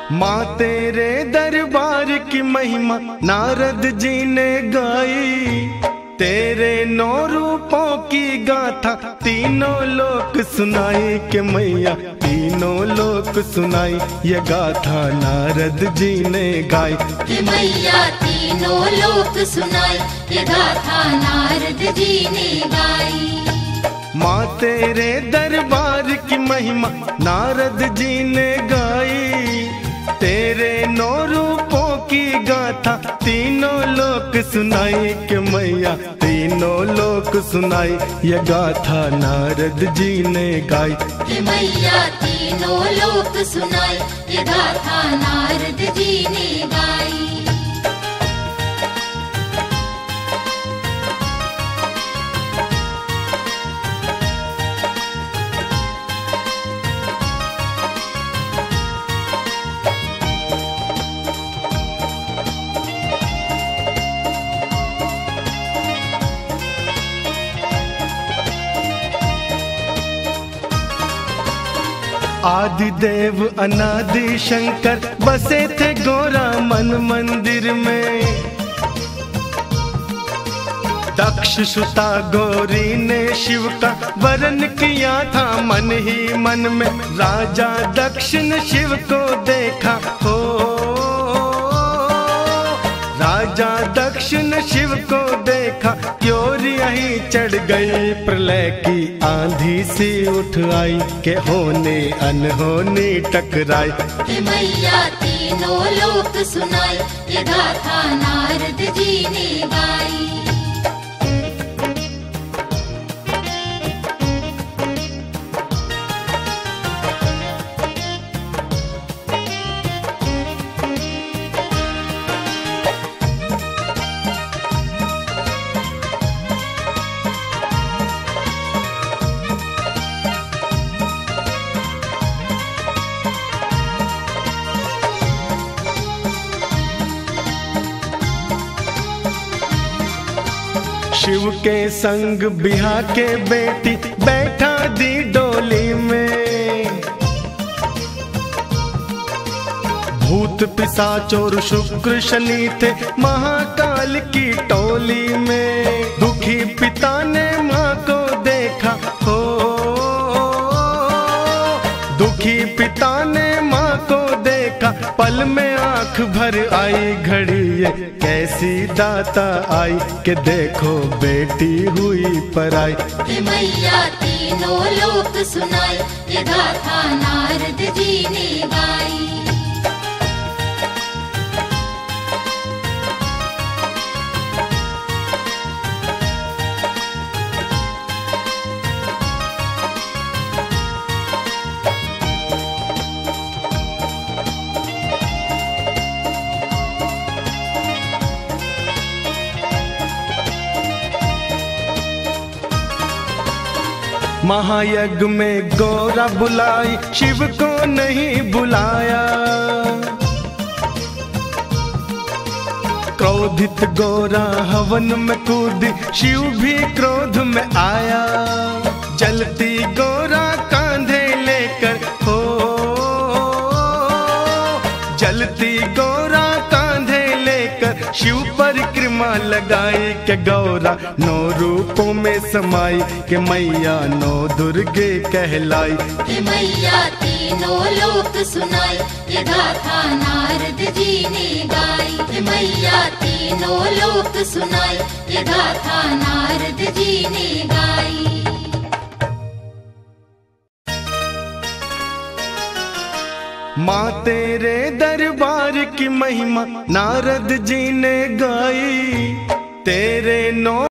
माँ तेरे दरबार की महिमा नारद जी ने गाई। तेरे 9 रूपों की गाथा तीनों लोक सुनाई के मैया तीनों लोक सुनाई। ये गाथा नारद जी ने गाई कि मैया तीनों लोक सुनाई। ये गाथा नारद जी ने गाई। माँ तेरे दरबार की महिमा नारद जी ने गाई। तेरे 9 रूपों की गाथा तीनों लोक सुनाई के मैया तीनों लोक सुनाई। ये गाथा नारद जी ने गाई कि मैया तीनों लोक सुनाई। ये गाथा नारद जी ने गाई। आदि देव अनादि शंकर बसे थे गोरा मन मंदिर में। दक्ष सुता गौरी ने शिव का वरन किया था मन ही मन में। राजा दक्ष ने शिव को देखा हो। राजा दक्ष ने शिव को देखा क्योरिया ही चढ़ गई। प्रलय की आंधी सी उठ आई के होने अनहोनी टकराई। कि मैया तीनों लोक सुनाई। ये गाथा नारद जी ने गाई। शिव के संग बिहा के बेटी बैठा दी डोली में। भूत पिशाच और शुक्र शनि थे महाकाल की टोली में। दुखी पिता ने माँ को देखा हो। दुखी पिता ने माँ को देखा पल में आंख भर आई। घड़ी ये कैसी दाता आई कि देखो बेटी हुई पराई। कि मैया तीनों लोक सुनाई। ये गाथा नारद जी ने गाई। महायज्ञ में गौरा बुलाई शिव को नहीं बुलाया। क्रोधित गौरा हवन में कूदी शिव भी क्रोध में आया। जलती गौरा कांधे लेकर हो। जलती गौरा कांधे लेकर शिव परिक्रमा लगाई के गौरा 9 रूपों में समाई के मैया 9 दुर्गे कहलाई। कि मैया तीनों लोक सुनाई। ये गाथा नारद जी ने गाई। कि मैया तीनों लोक सुनाई। ये गाथा नारद जी ने गाई। माँ तेरे दरबार की महिमा नारद जी ने गाई। तेरे 9